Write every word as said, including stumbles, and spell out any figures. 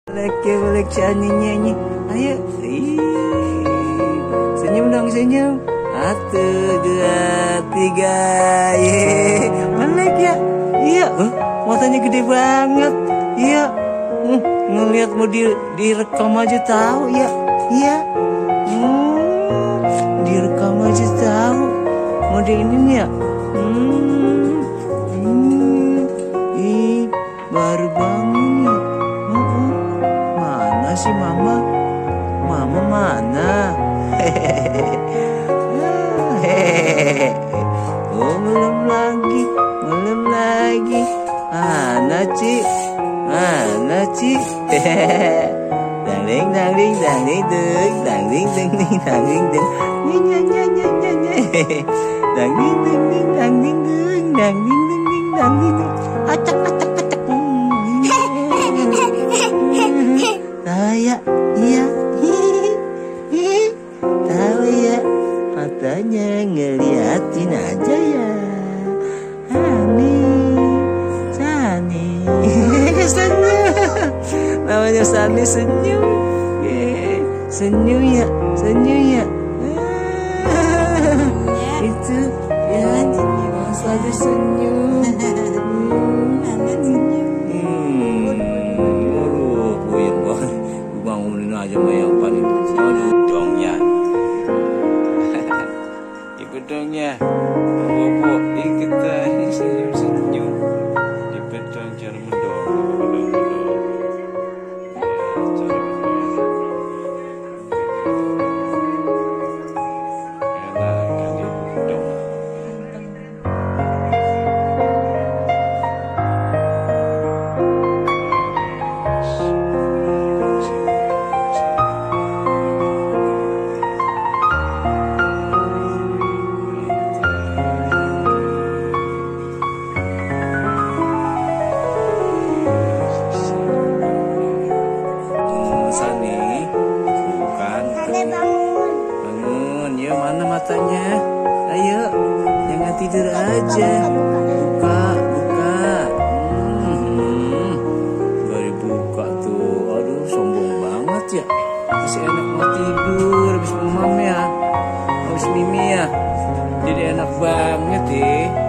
Laki boleh nyanyi, ayo, ih, senyum dong senyum, satu dua tiga, ye, melek ya, iya, uh, matanya gede banget, iya, uh, ngelihat mau di direkam aja tahu ya, iya, hmm, direkam aja tahu, mau di ini ya, hmm, hmm, ih, baru bangun ya. Si mama, mama mana? Hehehe. Oh belum lagi, belum lagi. Mana Ci? Mana Ci? Dangling dangling dangling deng, dangling dangling dangling deng. Nya nya nya nya nya. Dangling dangling dangling deng, dangling dangling dangling deng. Acak acak acak. Saya, iya, hihihi, tahu ya, matanya ngeliatin aja ya, Hani, Sani, senyum, namanya Sani senyum, senyum ya, senyum ya, itu ya, selalu senyum. Bangunin aja mah yang paling aduh dongnya ikut dongnya bobo ikutan senyum senyum ikut dong cara mendong mendong mendong ya cara mendong enak kali dong. Bangun, ya mana matanya? Ayo, jangan tidur aja. Buka, buka. Hmm, baru buka tuh. Aduh, sombong banget ya. Masih enak mau tidur, habis mamam ya, habis mimi ya. Jadi enak banget deh.